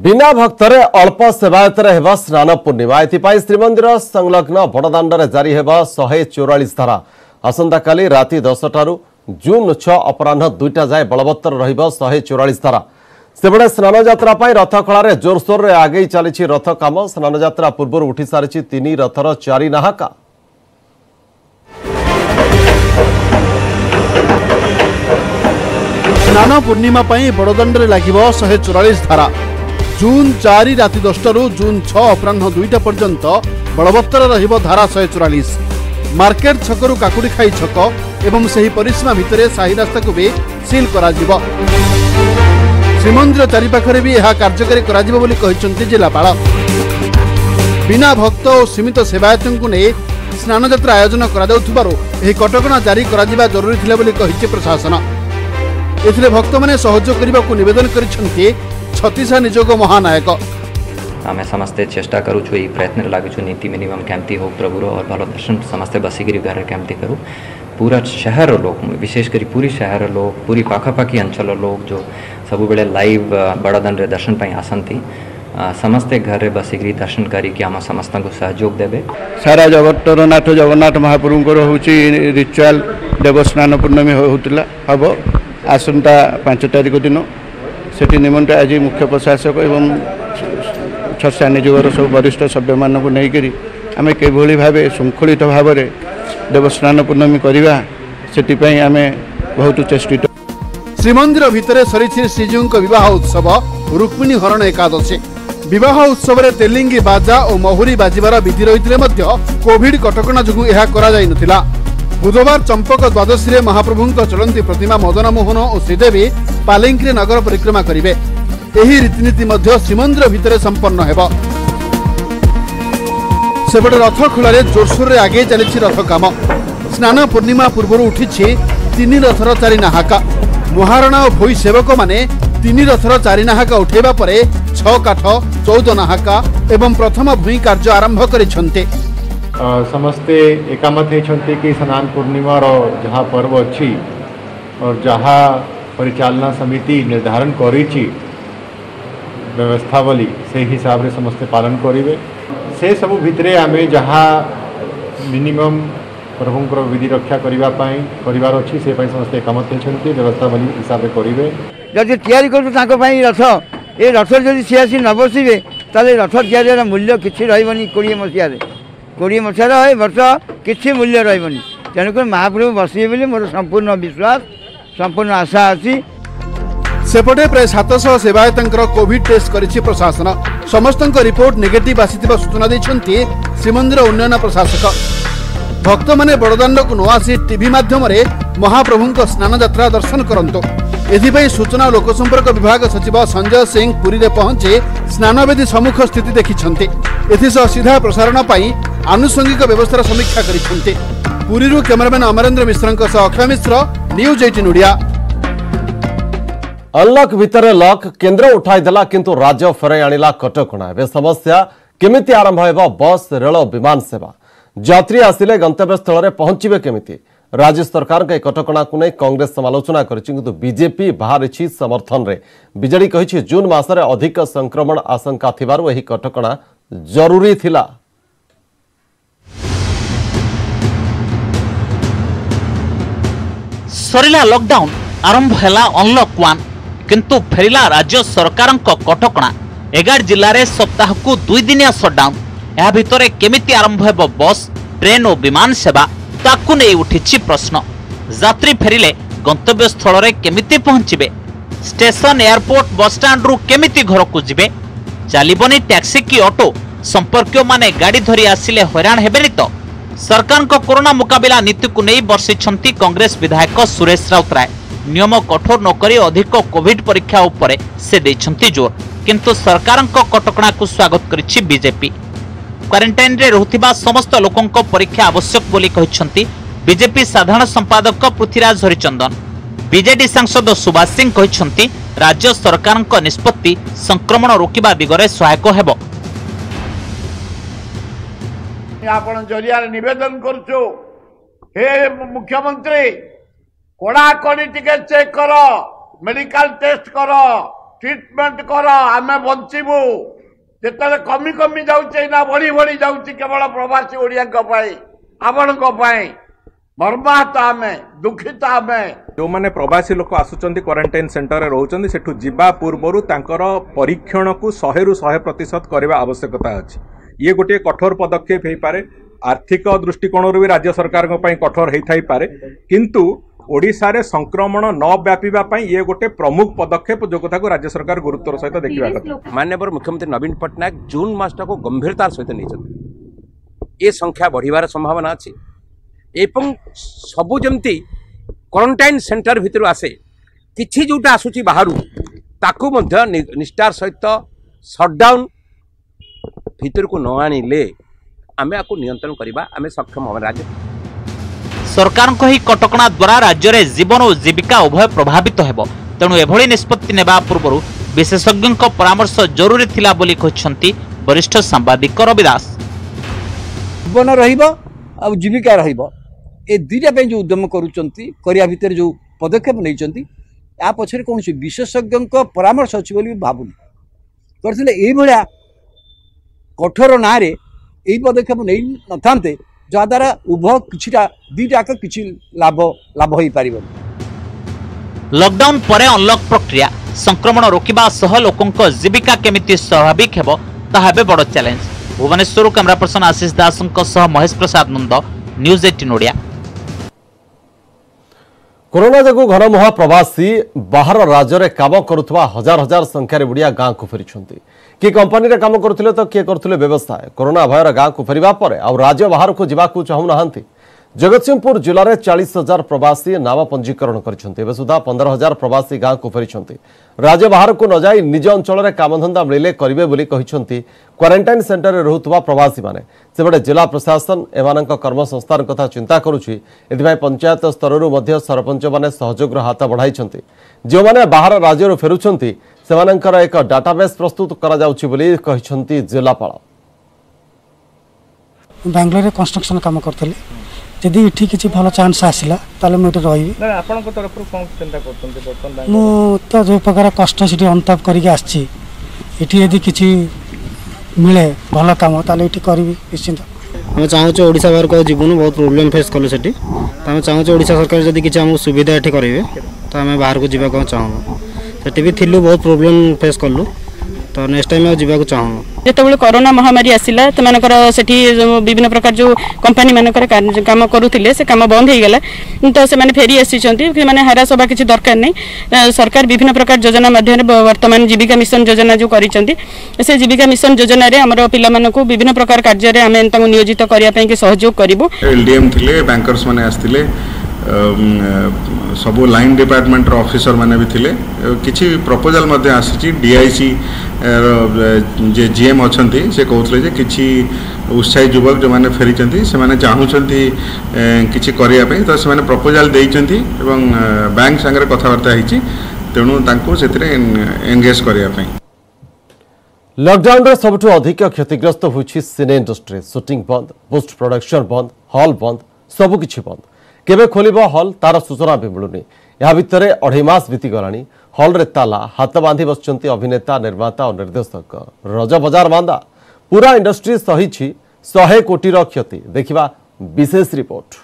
बिना भक्तरे अल्प सेवायत स्नान पूर्णिमा एथिपाई श्रीमंदिर संलग्न बड़दाण्डे जारी हेब 144 धारा आसंता काली राति 10 टारू जून 6 अपराह 2टा जाए बलवत्तर रहिब 144 धारा सेबड़े स्नान यात्रा रथ खलारे जोरसोर रे आगे चली रथ काम स्नान यात्रा पूर्व उठी सारी 3 रथर 4 नाहाका। स्नान पूर्णिमा बड़दाण्डे लगे 144 धारा जून 4 राति 10 टारू जून 6 अपराह 2टा पर्यंत बलवत्तर रहिब धारा 144 मार्केट छकरू काकुड़ी खाई छक एवं सही परिसीमा भितर साही रास्ता को भी सील करा जिवो। श्रीमंदिर चारिपाखरे भी यह कार्यकारी करा जिवो बोली कहिसंती जिलापाल। बिना भक्त और सीमित सेवायतों को नहीं स्नान यात्रा आयोजन करा जाउथबारु एही कटकणा जारी करा जिबा जरूरी थिला बोली कहिछि प्रशासन। एथिले भक्त माने सहयोग करबाकू निवेदन करिसंती छत्तीसा निजोग महानायक। आमे समस्ते चेष्टा करूछु ई प्रयत्न लागुछु नीति मिनिमम केमती हो प्रभुर और भलो दर्शन समस्ते बसिगिरी घर केमती करू पूरा शहर लोग विशेषकर पूरी शहर लोग पूरी पाखापाखी अंचल लोग जो सब बेले लाइव बड़दाण्डे दर्शन पाई आसंती समस्ते घर बसिगिरी दर्शन करी आम समस्त को सहयोग देबे। सारा जगतर नाथ जगन्नाथ महाप्रभुंकर होची रिचुअल देवस्नान पूर्णमी होतिला हबो आसंता 5 तारिख दिन सेठी निमंत्रण आज मुख्य प्रशासक एवं छसा निजोगर सब वरिष्ठ सभ्य मानक नहीं आम किभली भाव श्रृंखलित भाव में देवस्नान पूर्णमी करवा से आम बहुत चेष्टित। श्रीमंदिर भितर सरी श्रीजीव विवाह उत्सव रुक्मिणी हरण एकादशी विवाह उत्सव में तेलिंगी बाजा और महुरी बाजिबार विधि रही कोविड कटकणा जो यह बुधवार चंपक द्वादशी महाप्रभु चलती प्रतिमा मदन मोहन और श्रीदेवी पालिंकी नगर परिक्रमा करेंगे। यही रीतिनीति श्रीमंदिर भितर संपन्न हेब। सेपटे रथ खोलारे जोरसोर आगे चली रथ काम स्नान पूर्णिमा पूर्व उठी 3 रथर 4 नाहाका महारणा और भोई सेवक माने 3 रथर 4 नाहाका उठेबा परे 6 काठ 14 नाहाका एवं प्रथम भूई कार्य आरंभ करिसंते। समस्ते एकामत होती कि स्नान पूर्णिमा जहाँ पर्व अच्छी और जहाँ परिचालना समिति निर्धारण करी व्यवस्थावली से हिसाब से समस्ते पालन करेंगे से सब भितरे आम जहाँ मिनिमम प्रभुंर विधि रक्षा करने अच्छी से समस्ते एकामत होती व्यवस्थावली हिसाब से करेंगे। जदि तैयारी कर रथ ये रथ जदि सी आसी न बसवे ताले रथ तैयारी मूल्य किसी रही 20 मसीहार वर्ष किसी मूल्य रही तेणुक महाप्रभु बसवे बोली मोर संपूर्ण विश्वास संपूर्ण आशा अच्छी। सेपटे प्राय 700 सेवायतर कोविड टेस्ट करिछि प्रशासन समस्त रिपोर्ट नेगेटिव आसीथिबा सूचना दैछन्ति श्रीमंदिर उन्नयन प्रशासक। भक्त माने बड़दाण्ड को न आसी टीवी माध्यम महाप्रभु स्नान यात्रा दर्शन करंतु एथिपई सूचना और लोकसंपर्क विभाग सचिव संजय सिंह पुरी रे पहुंची स्नानवेदी सम्मुख स्थिति देखिछन्ति। एथिसह सीधा प्रसारण पाई आनुषंगिक व्यवस्थार समीक्षा करिछन्ति। पुरीरू कैमरामैन अमरेंद्र मिश्रଙ୍କ सह अक्षय मिश्र न्यूज 18 ओडिया। अनलक भितर लक केंद्र उठाई देला किंतु राज्य फेराई आनिला कटकणा। एबे समस्या केमिति आरंभ हेबो बस रेल विमान सेवा यात्री आसिले गंतव्य स्थल रे पहुंचीबे केमिति राज्य सरकार के कटकणा को नहीं कांग्रेस समालोचना करिछि किंतु बीजेपी बाहर समर्थन रे बीजेडी कहिछि जून मासरे अधिक संक्रमण आशंका थिबारु एही कटकणा जरूरी थिला। सरिला लॉकडाउन आरंभ हैला अनलॉक 1 किंतु फेरिला राज्य सरकार कटकणा 11 जिले में सप्ताह को 2 दिनिया सटडाउन। यह भितर केमिति आरंभ हेब बस ट्रेन और विमान सेवा ताकू नहीं उठी प्रश्न। यात्री फेरिले गंतव्य स्थल रे केमिति पहुंचीबे स्टेशन एयरपोर्ट बस स्टैंड रु केमिति घर को जिबे चलीबनी टैक्सी की ऑटो संपर्क माने गाड़ी धरी आसिले हैरान हेबेनी तो सरकार को कोरोना मुकाबिला नीति को नहीं बर्षिछंती कांग्रेस विधायक सुरेश राउतराय। नियम कठोर नकरी अधिक कोविड परीक्षा उपरे से देछंती जोर किंतु सरकार को कटकणा को स्वागत करिछि बीजेपी। क्वारंटाइन रे रहउथिबा समस्त लोकंक परीक्षा आवश्यक बोली कहिछंती बीजेपी साधारण संपादक पृथ्वीराज हरिचंदन। बीजेडी सांसद सुभाष सिंह कहिछंती राज्य सरकार को निष्पत्ति संक्रमण रोकिबा दिगरे सहायक हेबो। आपण जरिया निवेदन करछु हे मुख्यमंत्री कड़ा कड़ी टिके चेक करो मेडिकल टेस्ट करो ट्रीटमेंट कर आमे बंचबू जिते कमी कमी जाऊे ना बढ़ी बढ़ी जाऊँगी केवल प्रवासी ओडिया आपण मर्माहत आमे दुखित आमे जो माने प्रवासी लोक आसुचंदी क्वारंटाइन सेंटर रोचंदी सेठु जिबा पूर्वरु तांकर परीक्षण को 100% करबा आवश्यकता अछि। ये गोटे कठोर पदक्षेप हे पारे आर्थिक दृष्टिकोण भी राज्य सरकार कठोर होई पारे किंतु ओडिशा रे संक्रमण न व्यापीबा पई ये गोटे प्रमुख पदक्षेप जो कथा को राज्य सरकार गुरुत्वर सहित देखिबा कथा। माननीय मुख्यमंत्री नवीन पट्टनायक जून मासटा को गंभीरतार सहित नहीं ये संख्या बढ़िबार संभावना अछि एवं सबु जमती क्वारंटाइन सेंटर भितर आसे किछि जोटा आसुची बाहरु ताकू मध्य निष्ठार सहित शटडाउन भितर को न आनिले आमे आकु नियंत्रण करिबा आमे सक्षम हम। राज्य सरकार को ही कटकणा द्वारा राज्य में जीवन और जीविका उभय प्रभावित हेबो तेणु एभली निष्पत्ति नेबा पूर्व विशेषज्ञ परामर्श जरूरी थिला बोली कहछंती वरिष्ठ सांबादिक रविदास। जीवन रहिबो आ जीविका रहिबो ए दुईटा पे जो उद्यम करूचंती करिया भितर जो पदक्षेप नैचंती या पछरे कौन विशेषज्ञ परामर्श अछि बोली भाबुनी करथिले एई भलिया कठोर नारे एई पदक्षेप नै नथांते जद्वारा उभय किछिटा दुईटा किछि लाभ होई पारिबो। लॉकडाउन परे अनलॉक प्रक्रिया संक्रमण रोकिबा सह लोकंक जीविका केमिति स्वाभाविक हेबो ताहा बे बड़ challenge. Bhubaneswar camera person Ashish दासंक सह महेश प्रसाद नंद न्यूज 18 ओडिया। कोरोना जगु घनमुहा प्रवासी बाहर राज्य में काम करुवा हजार हजार संख्यार बुढ़िया गाँव को फेरी किए कंपानी रे काम करुले तो किए करुले व्यवसाय कोरोना भयर गाँव को फेरिबा परे आउ राज्य बाहर को जावाक चाहूना। जगतसिंहपुर जिले में 40,000 प्रवासी नाम पंजीकरण कर सुधा 15,000 प्रवासी गाँव को फेरी राज्य बाहर को न जाई निज अंचल में कामधंदा मिले करेंगे बोली क्वारंटाइन सेंटर में रोकवा प्रवासी माने सेबडे जिला प्रशासन एमान कर्मसंस्थान कथा चिंता करुछि। एथिबाई पंचायत स्तर सरपंच माने सहयोग हाथ बढ़ाई जो माने बाहर राज्य फेरुछंती सेमानंकर एक डाटाबेस प्रस्तुत करा जाउछि बोली कहिसंती जिलापाल। बेंगलोर कंस्ट्रक्शन काम करथले जदि इठी किछि भलो चांस आसिला ताले मोटे रहिबी ना आपन को तरफ कोन चिंता करतंते बर्तन मु तो जो प्रकार कष्ट सिटी अंताप करके आछि इठी यदि किछि मिले भलो काम ताले इठी करबी निश्चित। हम चाहूँ ओडिशा बाहर को जीवन बहुत प्रोब्लेम फेस कलु सेठी तो हम चाहूँ ओडिशा सरकार जदि किछि हमहु सुविधा एठी करेबे तो हम बाहर को जीवा को चाहूँ सेठी भी थिलु बहुत प्रोब्लेम फेस कलु तो नेक्स्ट टाइम आ जीवा को चाहूँ। जेतेबेले कोरोना महामारी आसिला तमानकर सेठी विभिन्न प्रकार जो कंपनी मानकर काम करूथिले से काम बंद हो गला तो से माने फेरी आसीचंती कि माने हरास होबा किछि दरकार नै सरकार विभिन्न प्रकार योजना माध्यम वर्तमान जीविका मिशन योजना जो करिसंती से जीविका मिशन योजना रे हमर पिला मानको विभिन्न प्रकार कार्य रे हमें तांको नियोजित करिया पई कि सहयोग करिवो। एलडीएम थिले बैंकर्स माने आस्थिले सबो लाइन डिपार्टमेंट रो ऑफिसर माने भी थिले किछि प्रपोजल मध्ये आसीची डीआईसी जे जीएम अछंती से कहउथले जे किछि उत्साही युवक जो माने फेरिचंती से माने चाहूचंती किछि करिया पे तो से माने प्रपोजल देइचंती एवं बैंक संगे कथावार्ता हिची तेणु तांको सेतिरे एंगेज करिया पे। लॉकडाउन रे सबठु अधिक क्षतिग्रस्त होछि सिने इंडस्ट्री शूटिंग बंद पोस्ट प्रोडक्शन बंद हॉल बंद सब किछि बंद केबे खोलिबो हॉल तार सूचना भी मिलुनी या भितरे 2.5 मास बीती गलानी हॉल रे ताला हाथ बांधी बसचंती अभिनेता निर्माता और निर्देशक रज बाजार मांदा पूरा इंडस्ट्री सहिछि 100 कोटी रो क्षति देखिबा विशेष रिपोर्ट।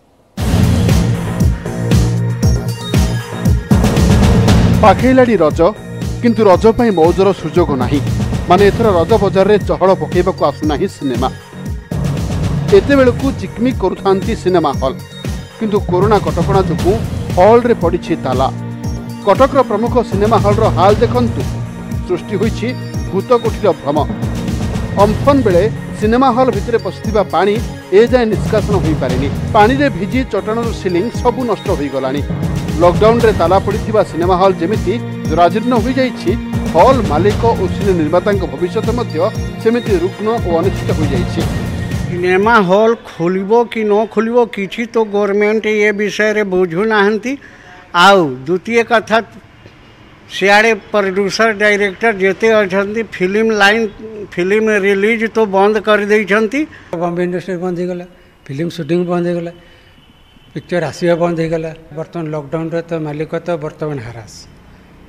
पाखेलाडी रज किंतु रज पई मौजर सुजोग नाही माने एथर रज बाजार रे चहल पकेबाकू आसु नाही सिनेमा एते बेलकू चिकमी करूथांती सिनेमा हॉल किंतु कोरोना कटकणा जोगु हॉल रे पड़ी ताला कटकर प्रमुख सिनेमा हॉल रो हाल देखंतु सृष्टि होईछि भूत कोठीर भ्रम अम्फन बेले सिनेमा हॉल भितरे पसिथिबा पानी ए जाय निष्कासन होई पारेनी पानी रे भिजी चटाणर सिलिंग सबु नष्ट होई गलानी लॉकडाउन रे ताला पड़िथिबा सिनेमा हॉल जेमिति जराजीर्ण होई जाईछि हॉल मालिक और सिने निर्मातांक भविष्यत मध्य सेमिति रुग्ण और अनिश्चित होई जाईछि। सिनेमा हॉल खोलिबो कि न खोलिबो किछि तो गवर्नमेंट ये विषय रे बुझु नाहंती आउ द्वितीय कथा सियाड़े प्रोड्यूसर डायरेक्टर जेते अछंती फिल्म लाइन फिल्म रिलीज तो बंद कर देइछंती बॉम्बे इंडस्ट्री बंद हो गला फिल्म शूटिंग बंद हो गला पिक्चर आसिया बंद हो गला बर्तमान लॉकडाउन रे तो मालिक तो बर्तमान हरास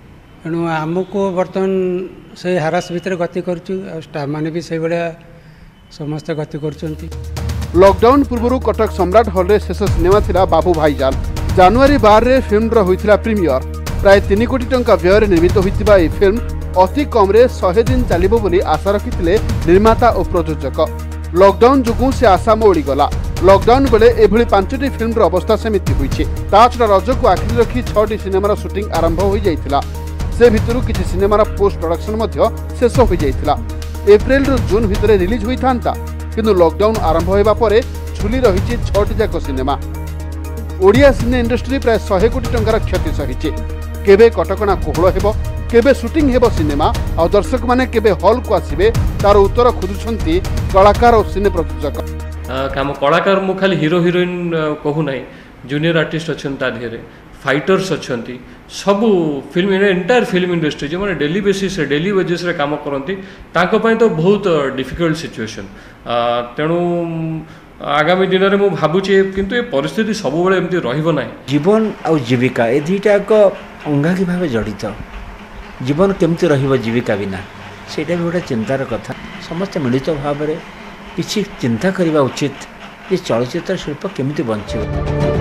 तेणु आमको बर्तमान से हारास भितर गति करुँ स्टाफ मैंने भी से भाया समस्ते गति कर। लॉकडाउन पूर्व कटक सम्राट हॉल रे शेष सिनेमा थिला बाबू भाईजान। जनवरी 12 रे फिल्म होइथिला प्रीमियर। प्राय 3 कोटी टंका व्यय निर्मित होइतिबा ए फिल्म अति कम रे 100 दिन चलिबो बोली आशा रखिथिले निर्माता और प्रयोजक। लॉकडाउन जुगु से आशा मोड़ी गला। लॉकडाउन बेले एभली 5टी फिल्म अवस्था सेमिति होइछि। ता छडा रज को आखिरी रखी 6टी सिनेमार शूटिंग आरंभ हो जाइथिला। से भितरु किछि सिनेमार पोस्ट प्रोडक्शन मध्य शेष हो जाइथिला। एप्रिल रु जून भितर रिलीज होइथांता किंतु लॉकडाउन आरंभ होइबा परे झुली रहिछि 6टी जाक सिनेमा। ओडिया सिने इंडस्ट्री प्राय 100 कोटी टंकार क्षति सहिछि। केबे कटकणा कोहळ हेबो, केबे शूटिंग हेबो सिनेमा आ दर्शक माने केबे हॉल को आसीबे तार उत्तर खोजुछंती कलाकार और सिने प्रयोजक। काम कलाकार मु खाली हीरो हीरोइन कहू नाही, जूनियर आर्टिस्ट अछन ता ढेरे फाइटर्स अछंती सबु फिल्म एंटायर फिल्म इंडस्ट्री जो माने डेली बेसिस रे डेली वेजेस रे काम करंती तांको पय तो बहुत डिफिकल्ट सिचुएशन। तेणु आगामी दिन में मुझे भावुचे किंतु ये परिस्थिति सब बेले एमती रहिबो नाही। जीवन और जीविका ए दुईटा एक अंगांगी भाव जड़ित। जीवन केमती रहिबो जीविका बिना सेटा भी गोटे चिंतार कथा। समस्त मिलित भाव में किसी चिंता करने उचित ये चलचित्र शिल्प केमिति बंचिबो।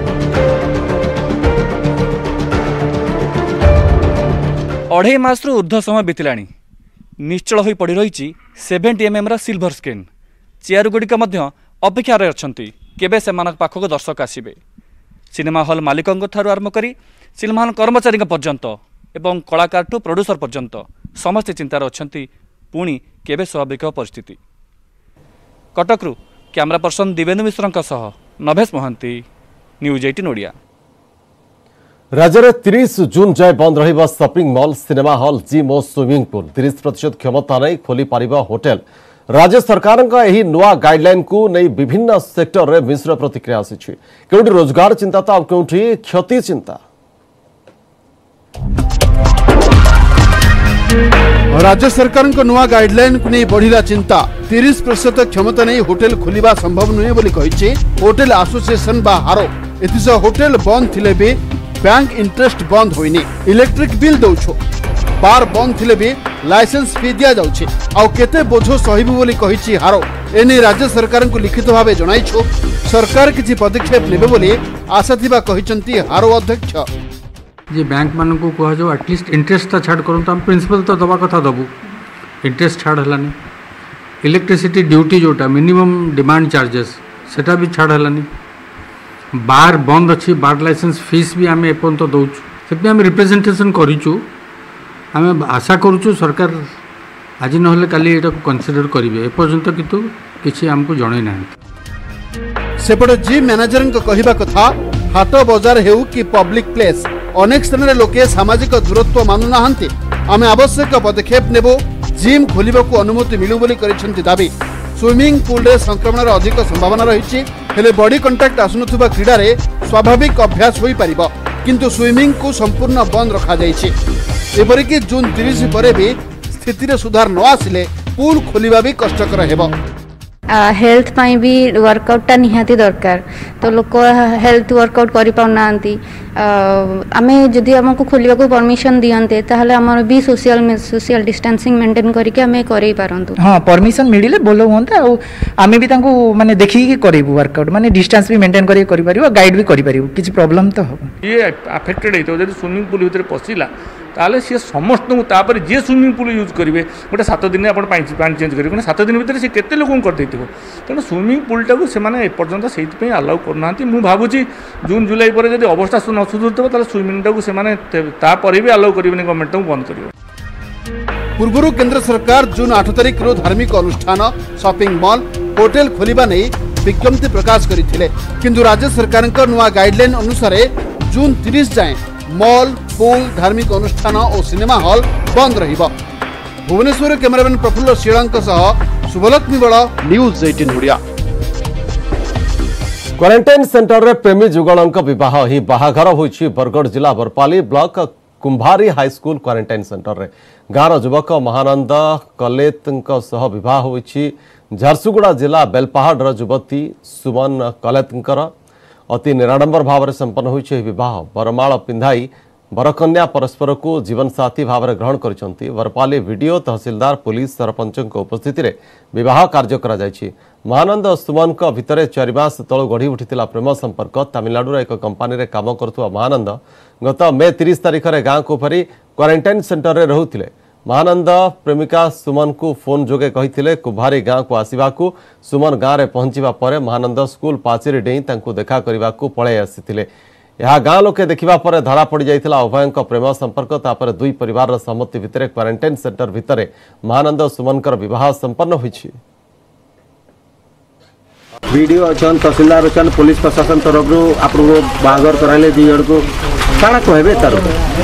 अढ़ाई मास ऊर्ध्व समय बीतला निश्चल हो पड़ रही 70 mm सिल्वर स्क्रीन। चेयर गुड़िक अपेक्षार अच्छी केबे से पाखक दर्शक आसबे। सिनेमा हॉल मालिकों ठारू आरंभ करी सिनेमा हॉल कर्मचारी पर्यंत एवं कलाकार टू प्रोड्यूसर पर्यंत समस्ते चिंतार अच्छी पुणी केबे स्वाभाविक परिस्थिति। कटकरू कैमरा पर्सन दिवेन्दु मिश्र सह नभेश महांती, न्यूज 18 ओडिया। राज्य में 30 जून जाए बंद रहिबा shopping mall, cinema hall, gym और स्विमिंग पूल। 30% क्षमता नहीं खोली पारिबा होटेल। राज्य सरकार का यही नुआ गाइडलाइन को नहीं विभिन्न सेक्टर रे मिश्र प्रतिक्रिया आसी। केउठी रोजगार चिंता तो केउठी क्षति चिंता। राज्य सरकार को नुआ गाइडलाइन को नहीं बढ़िला चिंता। 30% क्षमता नहीं होटेल खोलिबा संभव नुहे बोली कहिछि होटेल एसोसिएशन बा हारो। एथिस होटेल बंद थिले भी बैंक इंटरेस्ट बंद होइनी। इलेक्ट्रिक बिल दउछो, बार बंद थिले भी लाइसेंस फी दिया जाउछे। आउ केते बोझो सहिबु बोली कहिछि हारो। एने राज्य सरकार को लिखित भावे जणाइछो सरकार किछि पदक्षेप नेबे बोली आशा थिबा कहिसंती हारो अध्यक्ष। जे बैंक मान को कह जो एटलिस्ट इंटरेस्ट तो छाड़ करूँ तो प्रिंसिपल तो दबा कथा दबू, इंटरेस्ट छाड़ हलानी। इलेक्ट्रिसिटी ड्यूटी जोटा मिनिमम डिमांड चार्जेस सेटा भी छाड़ हलानी। बार बंद अच्छी, बार लाइसेंस फीस भी आम एपर्यंत दौचु। से आम रिप्रेजेंटेशन करूँ, आम आशा करूँ सरकार आज ना काली एटा कनसिडर करेंगे। एपर्यंत किंतु किसी आमको जणै ना। सेपटे जिम मैनेजर कहवा कथा हाट बजार हेउ कि पब्लिक प्लेस अनेक स्थान में लोके सामाजिक दूरत्व मानु नाहंती। आमे आवश्यक पदक्षेप नेबो, जिम खोलिबाकू अनुमति मिलु बोली करिसेंती दाबी। स्विमिंग पूल रे संक्रमण अधिक संभावना रही हेले बॉडी कांटेक्ट आसुनथुबा क्रीडा रे स्वाभाविक अभ्यास होई परिबो, किंतु स्विमिंग को संपूर्ण बंद रखा जाइछि। एपरिक जून 30 पर भी स्थिति रे सुधार न आसिले पूल खोलिबा भी कष्टकर हेबो। हेल्थ पाई भी वर्कआउटा निहाती दरकार, तो लोक हेल्थ वर्कआउट करि पाउनांती। आमे जदि हमको खोलिबा को परमिशन दियंते ताहले हमर भी सोशल डिस्टेंसिंग मेंटेन करके आमे करै पारंतु। हां परमिशन मिडिले बोलो होंता और आमे भी तांको माने देखि के करबो वर्कआउट, माने डिस्टेंस भी मेंटेन करि परिबो, गाइड भी करि परिबो, किछि प्रॉब्लम तो हो। ये अफेक्टेड हेतो जदि स्विमिंग पूल भीतर पसिला ताले सी समस्त तापर जे स्विमिंग पूल यूज करेंगे गोटे 7 दिन आप पानी चेंज करेंगे 7 दिन भितर से केते लोक कर देथिबो। तेणु स्विमिंग पूलटा को से एपर्यंत से आलाउ करना। मु भावुची जून जुलाई पर जब अवस्था न सुधुरथबो ताले स्विमिंगटा को से भी आलाउ करेंगे, गवर्नमेंट बंद कर। पूर्व केंद्र सरकार जून 8 तारिख रो धार्मिक अनुष्ठान, शॉपिंग मॉल, होटेल खोलिबा नहीं विज्ञप्ति प्रकाश करथिले, किंतु राज्य सरकार नुआ गाइडलाइन अनुसार जून 30 जाए मॉल, पूल, धार्मिक अनुष्ठान और सिनेमा हॉल बंद रहिबो। भुवनेश्वर कैमरामैन प्रफुल्ल शीलंक सह शुभलक्ष्मी बड़, न्यूज 18 ओडिया। क्वारंटाइन सेंटर रे प्रेमी जुगलंक विवाह ही बाहाघर होइछि बरगढ़ जिला Barpali block Kumbhari high school quarantine centre रे। गाँर युवक महानंद कलेतଙ୍କ सह विवाह होइछि झारसुगुड़ा जिला बेलपहाड़ युवती सुमन कलेतଙ୍କର अति निराडंबर भाव में संपन्न होइछि विवाह। बरमाल पिंधाई बरकन्या परस्पर को जीवन साथी भाव में ग्रहण कर बरपाली वीडियो तहसीलदार पुलिस सरपंच उपस्थिति में विवाह कार्य करा जायछि। महानंद सुमन भितर 4 मास तलू गढ़ी उठिथिला प्रेम संपर्क। तमिलनाडुर एक कंपानी रे काम करथुवा महानंद गत मे 30 तारिख में गाँव को फेरी क्वारंटाइन सेंटर रे रहुथिले। महानंद प्रेमिका सुमन को फोन जोगे कहिथिले कुभारी गाँव को आसिबाकू। सुमन गाँव में पहुंचवा पर महानंद स्कूल पाचेरी डेई तांकू देखा करने पलि आसिथिले। यह गाँव लोके देखा पर धरा पड़ जाइथिला उभयों प्रेम संपर्क। तापर दुई परिवार सम्मति भितर क्वारंटाइन सेंटर भितर महानंद सुमनकर विवाह संपन्न होइछि। वीडियो अच्छा तहसीलदार अच्छा पुलिस प्रशासन तरफ आपको बाहर कराइले दी जन को काଣା कहबे तार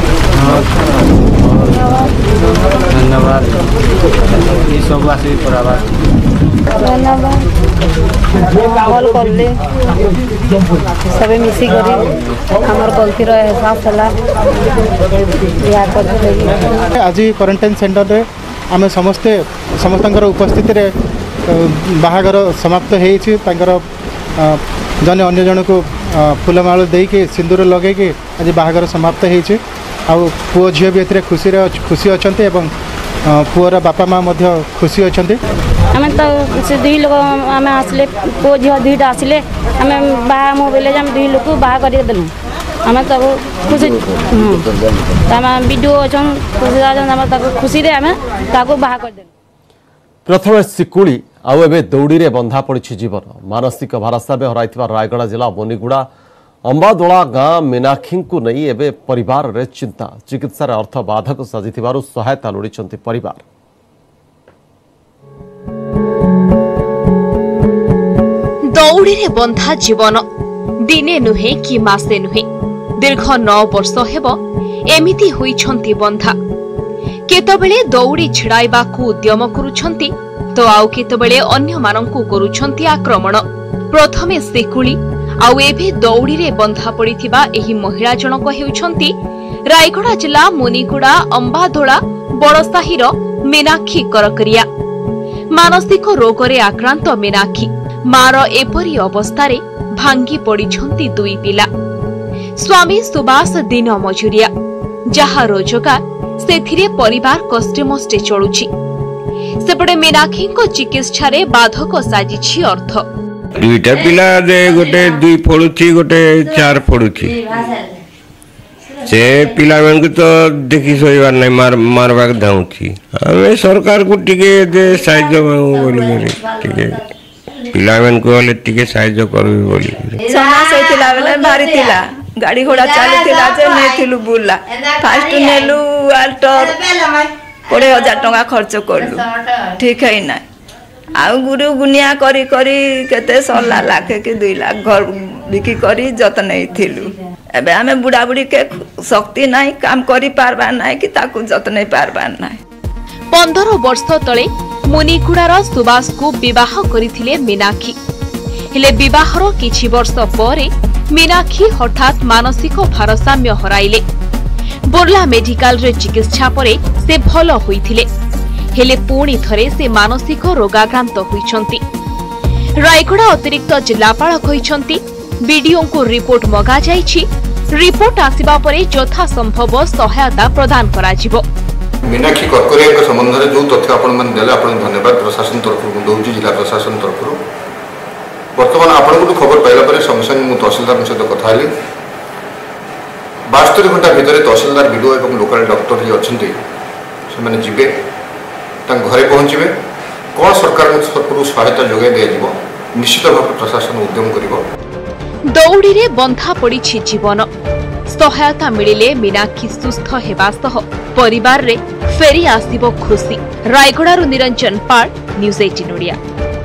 धन्यवाद ये सब आसी कराबा धन्यवाद कॉल करले सबे मिसी करी हमर गलती रो एहसास हला या कर आज क्वारंटाइन सेंटर रे आमे समस्तंकर उपस्थिति रे बाहागर समाप्त होइछि। जने अन्य जन को फूलमाल देके सिंदूर लगे कि आज बाहागर समाप्त होइछि। आउ पुओ झियो भी एथरे खुशी अछन्ते एवं पुओर बापा माँ मध्य खुशी अछन्ते। आमे तो से दुई लोग आमे आसले पुओ झियो दुईटा आसले आमे बाहा मो बेले हम दुई लोग को बाहा करि देलु। आमे तो खुशी तमा वीडियो अछन खुशी आछन आमे ताको खुशी रे आमे ताको बाहा कर देलु। प्रथम शिकुड़ी आउ एबे दौड़ी रे बंधा पड़ी जीवन। मानसिक भारसाम्य हराइथिबा रायगड़ा जिला मुनिगुड़ा अंबादोला गाँ मीनाक्षी को नहीं एबे परिवार रे चिंता। चिकित्सा रे अर्थ बाधक साजिथिबारु सहायता लोड़िछन्ति परिवार। दौड़ी रे बंधा जीवन दिने नुहे कि मासे नुहे दीर्घ 9 वर्ष हेब एमिति होइछन्ति बंधा। केतबेले दौड़ी छिड़ाइबाकू उद्यम करुछन्ति तो आउ केतबेले अन्य मानंकू करुछन्ति आक्रमण। प्रथमे सेकुली आउ एभे दौड़ी रे बंधा पड़िथिबा एही महिला जनक हेउछन्ति रायगड़ा जिला मुनिगुड़ा अंबादोला बड़साहीर मीनाक्षी करकरिया। मानसिक रोगरे आक्रांत मीनाक्षी मार एपरी अवस्थारे भांगी पड़िछन्ति दुई पिला। स्वामी सुबास दिन मजुरिया जहा रोजगार सेथिरे परिवार कष्टे मष्टे चलुछि। सेपटे मीनाक्षी चिकित्सा रे बाधक साजिछि अर्थ। दुईटा पिला दे गोटे 2 पड़ुछि गोटे 4 पड़ुछि। से पिला मन को तो देखि सोइबार नै मारबाक धाउछि। हमें सरकार को टिके दे साहाय्य बोली करे टिके पिला मन को ले टिके साहाय्य करबी बोली। समास होइतिला बेले भारी तिला गाड़ी घोड़ा चलतिला जे नेथिलु बुला फास्ट नेलु अल्टर 20,000 टका खर्च करलु ठीक है ना। आउ गुरु गुनिया करी करी केते 16 लाख के 2 लाख घर बिकी करी जतन थिलु। एबे हमें बुढ़ा बुढ़ी के शक्ति नाही काम करी पारबा नाही कि ताकू जतन पारबा नाही। 15 वर्ष तले मुनिगुड़ार सुबास को विवाह करिथिले मीनाक्षी। हेले विवाहर किछि वर्ष परे मीनाक्षी हठात मानसिक भारसाम्य हराइले। बोर्ला मेडिकल रे चिकित्सा परे से भल होइथिले। हेले पुणी थरे से मानसिक रोगाक्रांत होइछन्ति। रायगड़ा अतिरिक्त जिलापाल कहिछन्ति बीडीओ को रिपोर्ट मगा जाइछि। रिपोर्ट आसिबा परे यथा संभव सहायता प्रदान कराजिबो। मीनाक्षी करकरिया संबंध में जो तथ्य आपण मन देले आपण धन्यवाद प्रशासन तरफ दउछि जिला प्रशासन तरफ। बर्तमान आपको खबर पाइला पर संगे संगे तहसीलदार सहित कथा हेली 72 घंटा भितर तहसीलदार बीडीओ और लोकल डॉक्टर जी अच्छा से जीवे घरे पहुँचे कौन सरकार सहायता जोगाई दिया निश्चित भाव प्रशासन उद्यम कर। दौड़ी रे बंधा पड़ी जीवन सहायता मिलिले मीनाक्षी सुस्थ हेबा सह परिवार रे फेरी आसिबो खुशी। रायगड़ारू निरंजन पाल न्यूज 18 ओडिया।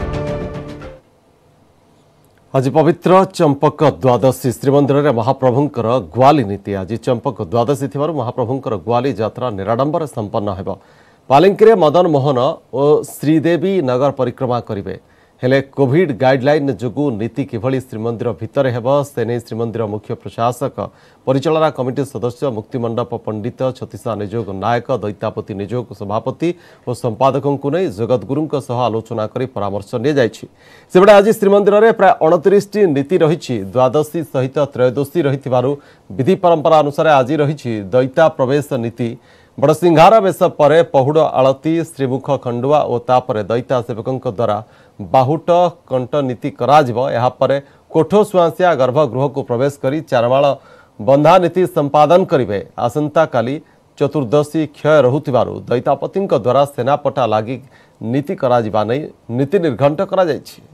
आज पवित्र चंपक द्वादशी श्रीमंदिर में महाप्रभुंकर ग्वाली नीति। आज चंपक द्वादशी थिबारु महाप्रभुंकर ग्वाली यात्रा निराडंबर संपन्न हेबो। पालिंकी मदन मोहन और श्रीदेवी नगर परिक्रमा करिवे। हेले कोविड गाइडलाइन जोगु नीति किभली श्रीमंदिर भितर हेबो से नहीं श्रीमंदिर मुख्य प्रशासक परिचालना कमिटी सदस्य मुक्तिमंडप पंडित छत्तीसा निजोग नायक दैतापति निजोग सभापति और संपादकों को नहीं जगतगुरु आलोचना कर परामर्श निबड़े आज श्रीमंदिर में प्राय 29 नीति रही द्वादशी सहित त्रयोदशी रही विधि परंपरा अनुसार आज रही दैता प्रवेश नीति बड़सिंहार बेश पर पहुड़ आलती श्रीमुख खंडुआ और तापर दैता सेवकों द्वारा बाहुट कंठ नीति करापर कोठो सुआसिया गर्भगृह को प्रवेश कर चारमाल बंधा नीति संपादन करेंगे। आसंता काली चतुर्दशी क्षय रहुथिबारु दैतापति द्वारा सेनापटा लगी नीति करा नहीं नीति निर्घंट करा जायछि।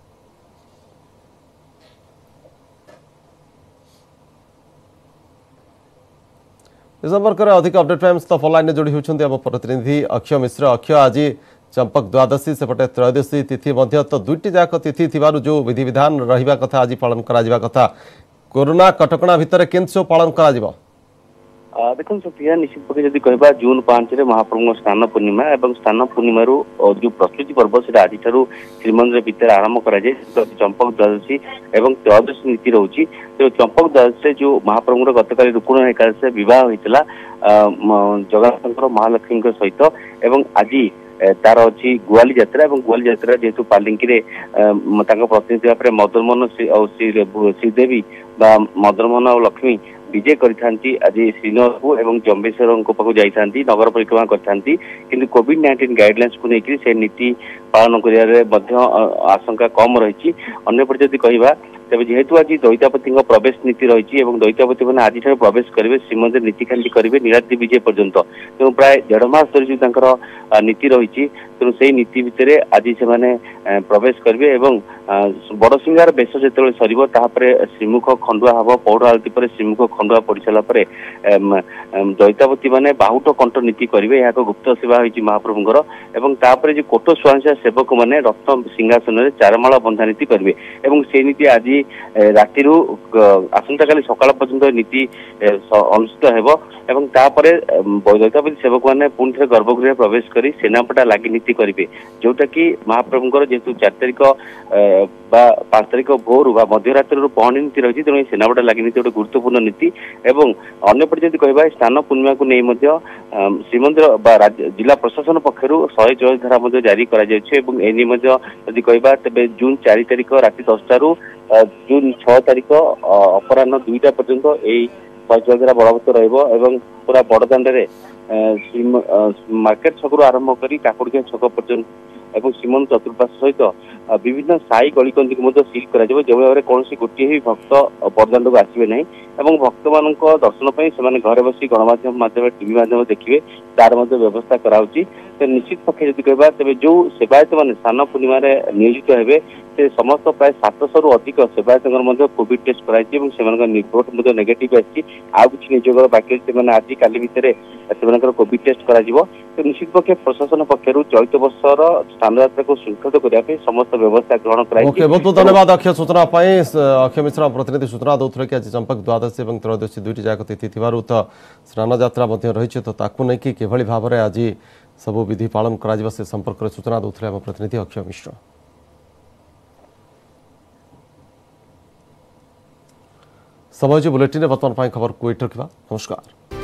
इस संपर्क में अधिक अपडेट टाइम स्टफ ऑनलाइन जोड़ी होती आम प्रतिनिधि अक्षय मिश्र। अक्षय आज चंपक द्वादशी सेपटे त्रयोदशी तिथि तो दुईटी जाक तिथि थिबारु जो विधि विधान रहिबा कथा आज पालन करा कथा कोरोना कटकणा भितर केंत सब पालन करा देखो सुप्रिया निश्चित भाव जब कह जून 5 महाप्रभु स्नान पूर्णिमा और स्नान पूर्णिम जो प्रस्तुति पर्व से आज श्रीमंदिर भितर आरंभ कर चंपक द्वादशी और त्रयोदशी नीति रोचे। तो चंपक द्वादशी जो महाप्रभु गतकाली रुकुण एकादशी बह होता जगन्नाथ महालक्ष्मी सहित एवं आज तार अच्छी गुआली यात्रा और गुआली यात्रा जेहेतु पालिंकी प्रतिनिधि भाव में मदनमोहन श्रीदेवी मदनमोहन और लक्ष्मी विजय करती आज श्रीनगर को एवं जम्बेश्वर पाक जाती नगर परिक्रमा करती किंतु कोविड-19 गाइडलाइंस को लेकर से नीति पालन कर आशंका कम रही। अन्यपटे जब कह तेज जेहेतु आज दैतापति प्रवेश नीति रही दैतापति मैंने आज प्रवेश करेंगे श्रीमंदिर नीतिकांति करेंगे नीलाद्रि विजय पर्यंत तेणु प्राय 1.5 मास धरी जो नीति रही तेणु से नीति भितर आज से प्रवेश करेंगे और बड़सिंगार बेश जो सर श्रीमुख खंडुआ हम पौड़ आलती पर श्रीमुख खंडुआ पड़ सारापर दैतापति मैंने बाहुट कंठ नीति करेंगे यह एक गुप्त सेवा होती महाप्रभुंर और जो कोट सुआंसिया सेवक मैंने रत्न सिंहासन चारमाला बंधा नीति करेंगे और से नीति आज राति आसंता काली सकाळ पर्यंत नीति अनुष्ठित हेबो एवं तापर दैतापति सेवक मैंने पुणी थे गर्भगृह प्रवेश कर सेनापटा लगी नीति करेंगे जोटा कि महाप्रभुंर जेहेतु 4 तारिख 5 तारिख भोर मध्यरात्रि पहणी नीति रही तेणु सेनापटा लगी नीति गोटे गुरुत्वपूर्ण नीति और अन्यपटे जब कह स्नान पूर्णिमा को नहीं श्रीमंदिर जिला प्रशासन पक्षर 144 धारा जारी कर कह तेज जून 4 तारिख राति 10 जून 6 तारिख अपराह 2टा पर्यंत यही 144 धारा बलवत्तर रही पूरा बड़दाण्ड मार्केट छक आरंभ कर काकुड़िया छक पर्यंत और श्रीमंद चतुर्पाश सहित विभिन्न साई गलिकंदी को सील कर जो भाव में कौन गोटे ही भक्त बड़दाण्ड को आसवे ना और भक्त मान दर्शन से घर बस गणमाध्यम माध्यम टीवी माध्यम देखिए तार व्यवस्था कराऊँगी। तो निश्चित पक्षे जब कह तेज जो सेवायत मैंने स्नान पूर्णिम नियोजित हे से समस्त प्राय 700 रु अधिक सेवायत कोविड टेस्ट कराई रिपोर्ट नेगेटिव आसी निजोग बाकी आज काली भितर से कोविड टेस्ट करा तो निश्चित पक्षे प्रशासन पक्षर चलित वर्षर स्नान यात्रा को सुरक्षित करने समस्त व्यवस्था ग्रहण कराई। बहुत बहुत धन्यवाद अक्षय सूचना अक्षय मिश्र प्रतिनिधि सूचना दौरे कि आज चंपक द्वादशी और त्रयोदशी दुईटी जाक तिथि तो स्नान यात्रा रही तो ताकू नहीं कि भाव में आज सबू विधि पालन करा से संपर्क में सूचना दौरे आम प्रतिनिधि अक्षय मिश्र। समय बुलेटिन बर्तमान खबर को एट रखा। नमस्कार।